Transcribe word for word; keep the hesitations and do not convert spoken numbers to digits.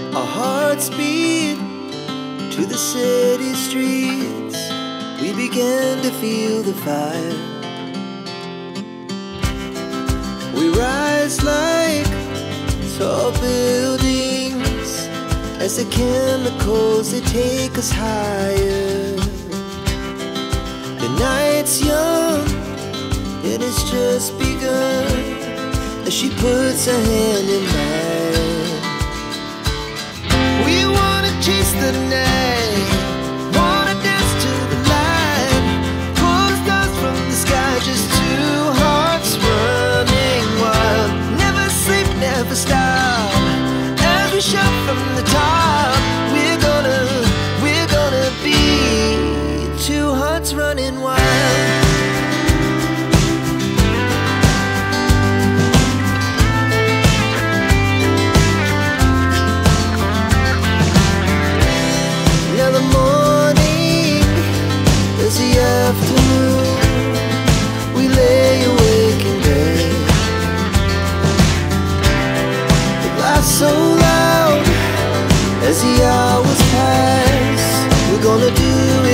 Our hearts beat to the city streets. We began to feel the fire. We rise like tall buildings as the chemicals, they take us higher. The night's young and it's just begun as she puts her hand in mine. We wanna chase the night, wanna dance to the light, pull the stars from the sky, just two hearts running wild. Never sleep, never stop, as we shout from the top. We're gonna, we're gonna be two hearts running wild. Now the morning is the afternoon. We lay awake in bed. It laughs so loud as the hours pass. We're gonna do